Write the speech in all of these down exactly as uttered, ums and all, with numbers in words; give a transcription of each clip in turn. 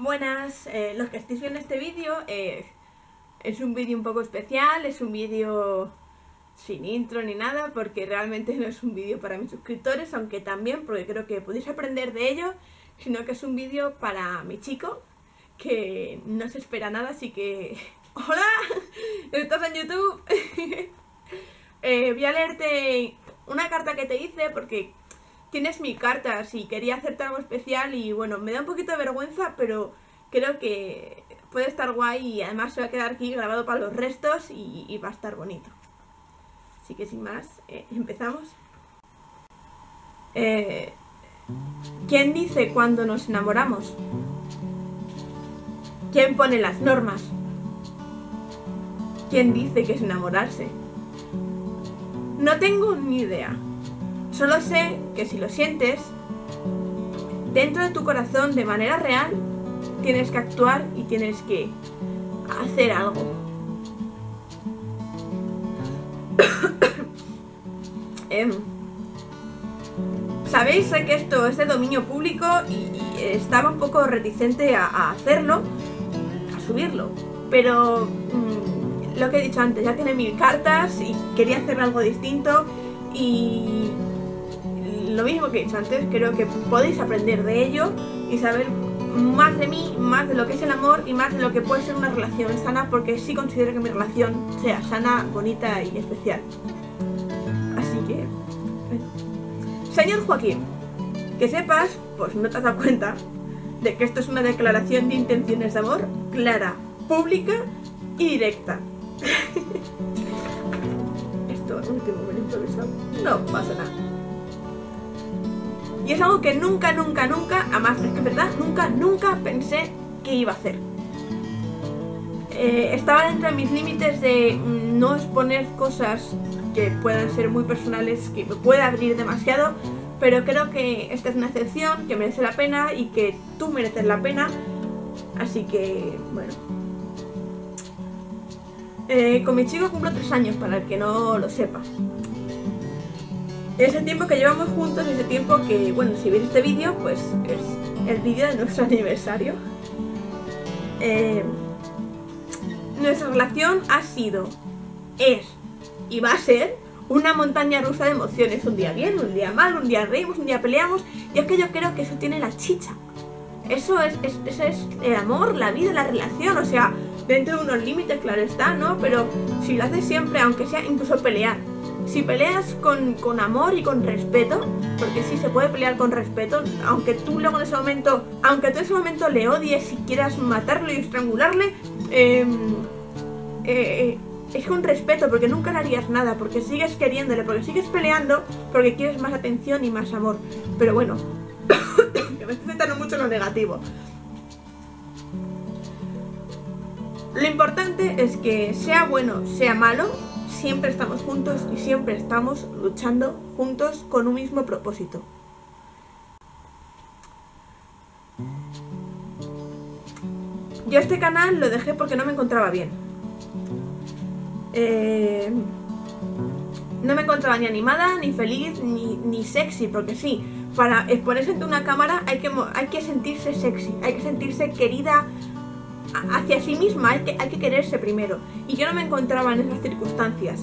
Buenas, eh, los que estéis viendo este vídeo, eh, es un vídeo un poco especial, es un vídeo sin intro ni nada, porque realmente no es un vídeo para mis suscriptores, aunque también, porque creo que podéis aprender de ello, sino que es un vídeo para mi chico, que no se espera nada, así que... ¡Hola! ¿Estás en YouTube? eh, voy a leerte una carta que te hice, porque... tienes mi carta, si quería hacerte algo especial y bueno, me da un poquito de vergüenza, pero creo que puede estar guay y además se va a quedar aquí grabado para los restos y, y va a estar bonito. Así que sin más, eh, empezamos. Eh, ¿Quién dice cuándo nos enamoramos? ¿Quién pone las normas? ¿Quién dice que es enamorarse? No tengo ni idea. Solo sé que si lo sientes, dentro de tu corazón de manera real, tienes que actuar y tienes que hacer algo. eh, Sabéis que esto es de dominio público y, y estaba un poco reticente a, a hacerlo, a subirlo, pero mmm, lo que he dicho antes, ya tiene mil cartas y quería hacer algo distinto y... lo mismo que he dicho antes, creo que podéis aprender de ello y saber más de mí, más de lo que es el amor y más de lo que puede ser una relación sana, porque sí considero que mi relación sea sana, bonita y especial. Así que... bueno. Señor Joaquín, que sepas, pues no te has dado cuenta, de que esto es una declaración de intenciones de amor clara, pública y directa. Esto último me lo he improvisado, no pasa nada. Y es algo que nunca, nunca, nunca, además es que en verdad, nunca, nunca pensé que iba a hacer. Eh, estaba dentro de mis límites de no exponer cosas que puedan ser muy personales, que me pueda abrir demasiado, pero creo que esta es una excepción, que merece la pena y que tú mereces la pena, así que, bueno. Eh, con mi chico cumplo tres años, para el que no lo sepa. Ese tiempo que llevamos juntos, ese tiempo que, bueno, si veis este vídeo, pues es el vídeo de nuestro aniversario. Eh, nuestra relación ha sido, es y va a ser una montaña rusa de emociones. Un día bien, un día mal, un día reímos, un día peleamos. Y es que yo creo que eso tiene la chicha. Eso es, es, eso es el amor, la vida, la relación. O sea, dentro de unos límites, claro está, ¿no? Pero si lo haces siempre, aunque sea incluso pelear. Si peleas con, con amor y con respeto, porque sí se puede pelear con respeto, aunque tú luego en ese momento, aunque tú en ese momento le odies y quieras matarlo y estrangularle, eh, eh, es con respeto, porque nunca le harías nada, porque sigues queriéndole, porque sigues peleando, porque quieres más atención y más amor. Pero bueno, que me estoy centrando mucho en lo negativo. Lo importante es que sea bueno, sea malo, siempre estamos juntos y siempre estamos luchando juntos con un mismo propósito. Yo este canal lo dejé porque no me encontraba bien. Eh, no me encontraba ni animada, ni feliz, ni, ni sexy, porque sí, para exponerse ante una cámara hay que, hay que sentirse sexy, hay que sentirse querida hacia sí misma, hay que, hay que quererse primero. Y yo no me encontraba en esas circunstancias.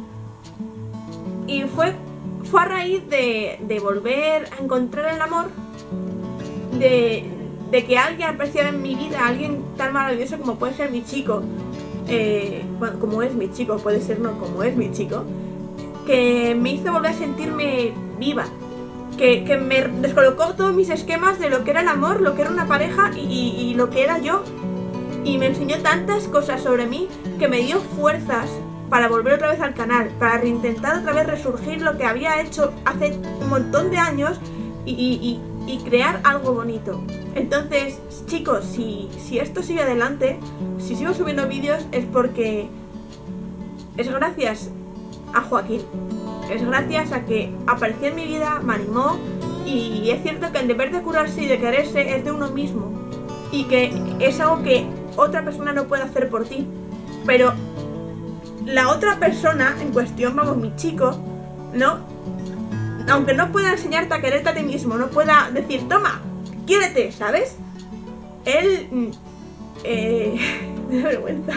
Y fue, fue a raíz de, de volver a encontrar el amor, de, de que alguien apreciara en mi vida, alguien tan maravilloso como puede ser mi chico, eh, bueno, como es mi chico, puede ser no como es mi chico, que me hizo volver a sentirme viva. Que, que me descolocó todos mis esquemas de lo que era el amor, lo que era una pareja y, y, y lo que era yo. Y me enseñó tantas cosas sobre mí que me dio fuerzas para volver otra vez al canal, para reintentar otra vez resurgir lo que había hecho hace un montón de años y, y, y, y crear algo bonito. Entonces, chicos, si, si esto sigue adelante, si sigo subiendo vídeos es porque es gracias a Joaquín, es gracias a que apareció en mi vida, me animó y es cierto que el deber de curarse y de quererse es de uno mismo y que es algo que otra persona no puede hacer por ti, pero la otra persona en cuestión, vamos, mi chico, ¿no? Aunque no pueda enseñarte a quererte a ti mismo, no pueda decir, toma, quiérete, ¿sabes? Él... Eh, me da vergüenza.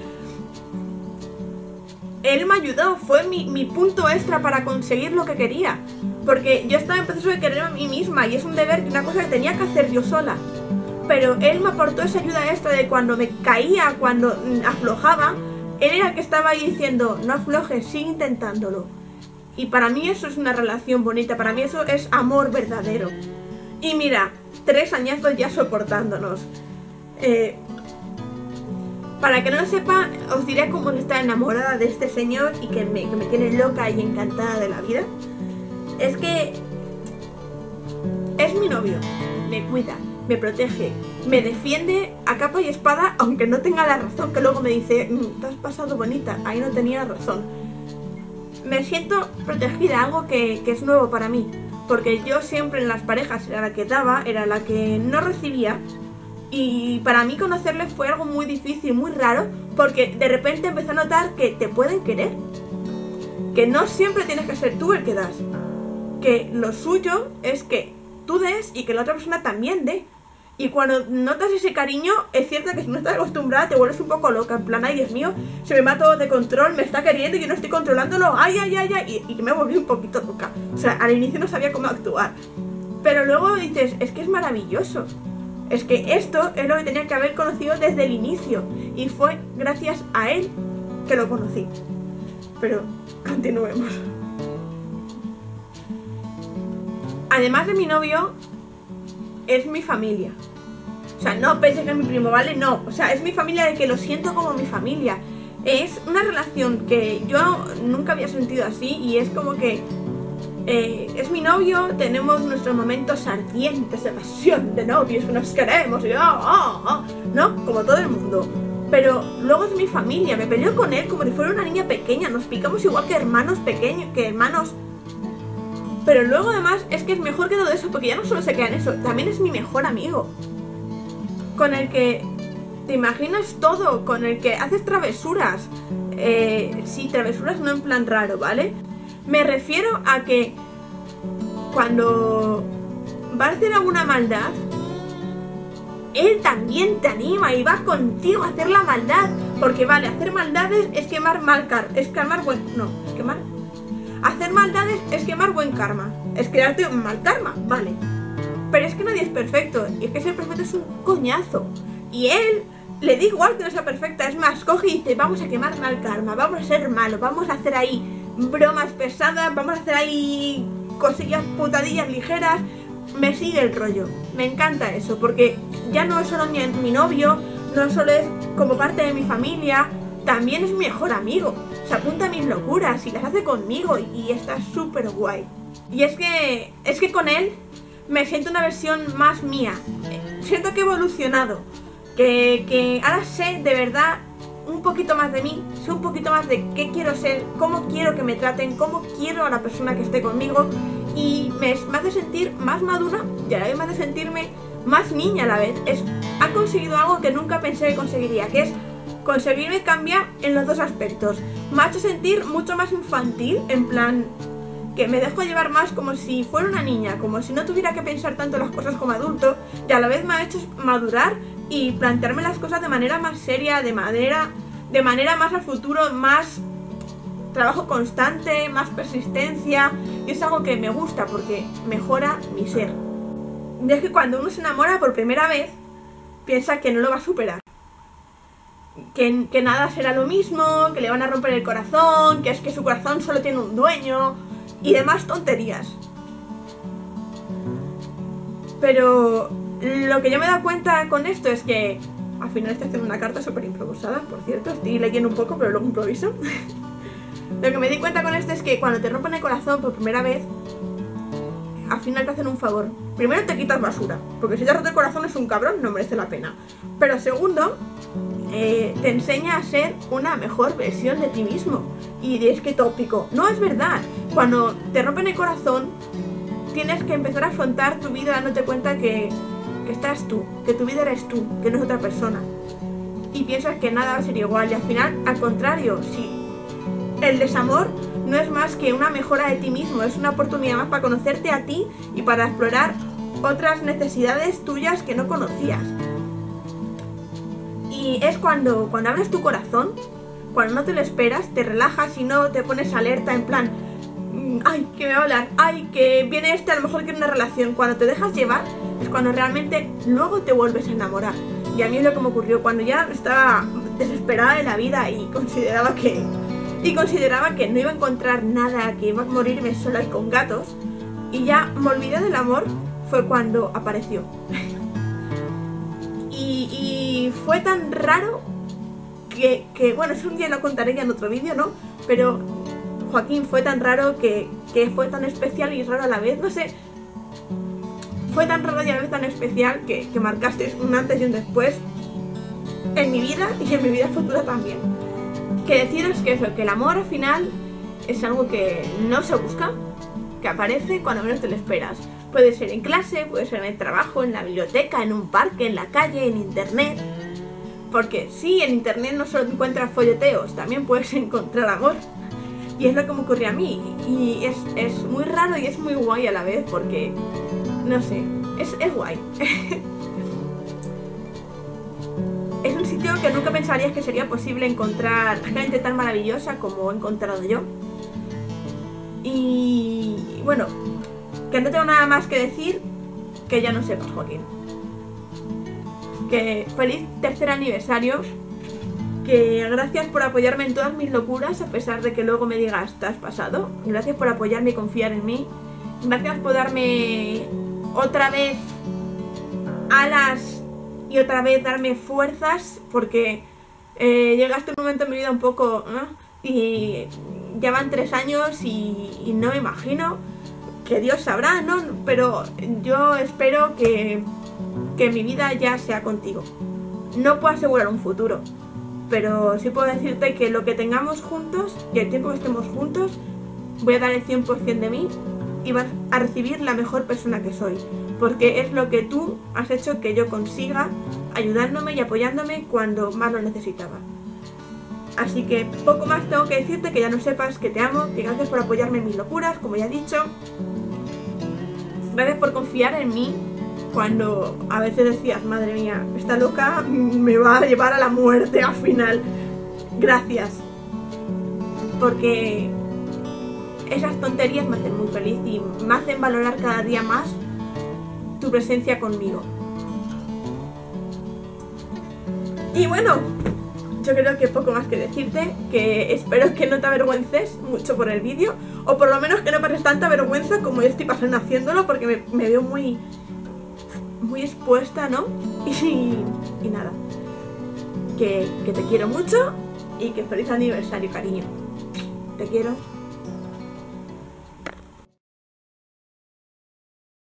Él me ayudó, fue mi, mi punto extra para conseguir lo que quería. Porque yo estaba en proceso de querer a mí misma y es un deber, una cosa que tenía que hacer yo sola. Pero él me aportó esa ayuda extra de cuando me caía, cuando aflojaba. Él era el que estaba ahí diciendo, no aflojes, sigue intentándolo. Y para mí eso es una relación bonita, para mí eso es amor verdadero. Y mira, tres añazos ya soportándonos. Eh, para que no lo sepa, os diré cómo está enamorada de este señor y que me, que me tiene loca y encantada de la vida. Es que es mi novio, me cuida, me protege, me defiende a capa y espada, aunque no tenga la razón, que luego me dice, mmm, te has pasado bonita, ahí no tenía razón. Me siento protegida, algo que, que es nuevo para mí, porque yo siempre en las parejas era la que daba, era la que no recibía, y para mí conocerle fue algo muy difícil, muy raro, porque de repente empecé a notar que te pueden querer, que no siempre tienes que ser tú el que das, que lo suyo es que tú des y que la otra persona también dé. Y cuando notas ese cariño, es cierto que si no estás acostumbrada te vuelves un poco loca, en plan, ay Dios mío, se me va todo de control, me está queriendo y yo no estoy controlándolo, ay, ay, ay, ay, y, y me volví un poquito loca. O sea, al inicio no sabía cómo actuar. Pero luego dices, es que es maravilloso. Es que esto es lo que tenía que haber conocido desde el inicio. Y fue gracias a él que lo conocí. Pero continuemos. Además de mi novio, es mi familia. O sea, no penses que es mi primo, ¿vale? No, o sea, es mi familia de que lo siento como mi familia. Es una relación que yo nunca había sentido así y es como que eh, es mi novio, tenemos nuestros momentos ardientes de pasión, de novios, que nos queremos y oh, oh, oh, ¿no? Como todo el mundo. Pero luego es mi familia, me peleo con él como si fuera una niña pequeña, nos picamos igual que hermanos pequeños, que hermanos... Pero luego además es que es mejor que todo eso, porque ya no solo se queda en eso, también es mi mejor amigo. Con el que te imaginas todo, con el que haces travesuras. Eh, sí, travesuras no en plan raro, ¿vale? Me refiero a que cuando vas a hacer alguna maldad, él también te anima y va contigo a hacer la maldad. Porque vale, hacer maldades es quemar mal karma, es quemar buen... no, es quemar... Hacer maldades es quemar buen karma, es crearte un mal karma, vale. Pero es que nadie es perfecto, y es que ser perfecto es un coñazo. Y él le da igual que no sea perfecta, es más, coge y dice, vamos a quemar mal karma, vamos a ser malos, vamos a hacer ahí bromas pesadas, vamos a hacer ahí cosillas, putadillas ligeras. Me sigue el rollo, me encanta eso, porque ya no es solo mi, mi novio, no solo es como parte de mi familia, también es mi mejor amigo. Se apunta a mis locuras y las hace conmigo y, y está súper guay. Y es que, es que con él me siento una versión más mía. Siento que he evolucionado, que, que ahora sé de verdad un poquito más de mí, sé un poquito más de qué quiero ser, cómo quiero que me traten, cómo quiero a la persona que esté conmigo. Y me, me hace sentir más madura y a la vez me hace sentirme más niña a la vez. Es, ha conseguido algo que nunca pensé que conseguiría, que es conseguirme cambiar en los dos aspectos. Me ha hecho sentir mucho más infantil, en plan que me dejo llevar más como si fuera una niña, como si no tuviera que pensar tanto las cosas como adulto, y a la vez me ha hecho madurar y plantearme las cosas de manera más seria, de manera, de manera más al futuro, más trabajo constante, más persistencia, y es algo que me gusta porque mejora mi ser. Y es que cuando uno se enamora por primera vez, piensa que no lo va a superar. Que, que nada será lo mismo, que le van a romper el corazón, que es que su corazón solo tiene un dueño y demás tonterías. Pero lo que yo me he dado cuenta con esto es que al final estoy haciendo una carta súper improvisada, por cierto, estoy leyendo un poco pero luego improviso. Lo que me di cuenta con esto es que cuando te rompen el corazón por primera vez, al final te hacen un favor. Primero te quitas basura, porque si te has roto el corazón es un cabrón, no merece la pena. Pero segundo, Eh, te enseña a ser una mejor versión de ti mismo. Y dices, qué tópico. No, es verdad. Cuando te rompen el corazón, tienes que empezar a afrontar tu vida dándote cuenta que, que estás tú, que tu vida eres tú, que no es otra persona. Y piensas que nada va a ser igual. Y al final, al contrario, si el desamor no es más que una mejora de ti mismo, es una oportunidad más para conocerte a ti y para explorar otras necesidades tuyas que no conocías. Y es cuando, cuando abres tu corazón, cuando no te lo esperas, te relajas y no te pones alerta en plan, ay, que me va a hablar, ay, que viene este, a lo mejor quiere una relación. Cuando te dejas llevar es cuando realmente luego te vuelves a enamorar. Y a mí es lo que me ocurrió cuando ya estaba desesperada de la vida y consideraba que y consideraba que no iba a encontrar nada, que iba a morirme sola y con gatos, y ya me olvidé del amor. Fue cuando apareció. y, y fue tan raro que, que bueno, eso un día lo contaré ya en otro vídeo, ¿no? Pero Joaquín fue tan raro que, que fue tan especial y raro a la vez, no sé. Fue tan raro y a la vez tan especial que, que marcaste un antes y un después en mi vida y en mi vida futura también. Que deciros que eso, que el amor al final es algo que no se busca, que aparece cuando menos te lo esperas. Puede ser en clase, puede ser en el trabajo, en la biblioteca, en un parque, en la calle, en internet. Porque sí, en internet no solo encuentras folleteos, también puedes encontrar amor. Y es lo que me ocurrió a mí. Y es, es muy raro y es muy guay a la vez porque, no sé, es, es guay. Es un sitio que nunca pensarías que sería posible encontrar gente tan maravillosa como he encontrado yo. Y bueno, que no tengo nada más que decir que ya no sepas, Joaquín. Que feliz tercer aniversario. Que gracias por apoyarme en todas mis locuras, a pesar de que luego me digas, te has pasado. Gracias por apoyarme y confiar en mí. Gracias por darme otra vez alas y otra vez darme fuerzas, porque eh, llegaste un momento en mi vida un poco, ¿no? Y ya van tres años y, y no me imagino, que Dios sabrá, ¿no? Pero yo espero que, que mi vida ya sea contigo. No puedo asegurar un futuro, pero sí puedo decirte que lo que tengamos juntos y el tiempo que estemos juntos, voy a dar el cien por cien de mí y vas a recibir la mejor persona que soy, porque es lo que tú has hecho que yo consiga, ayudándome y apoyándome cuando más lo necesitaba. Así que poco más tengo que decirte, que ya no sepas que te amo, que gracias por apoyarme en mis locuras, como ya he dicho. Gracias por confiar en mí cuando a veces decías, madre mía, esta loca me va a llevar a la muerte al final. Gracias, porque esas tonterías me hacen muy feliz y me hacen valorar cada día más tu presencia conmigo. Y bueno, yo creo que poco más que decirte, que espero que no te avergüences mucho por el vídeo, o por lo menos que no pases tanta vergüenza como yo estoy pasando haciéndolo, porque me, me veo muy muy expuesta, ¿no? Y, y nada, que, que te quiero mucho y que feliz aniversario, cariño. Te quiero.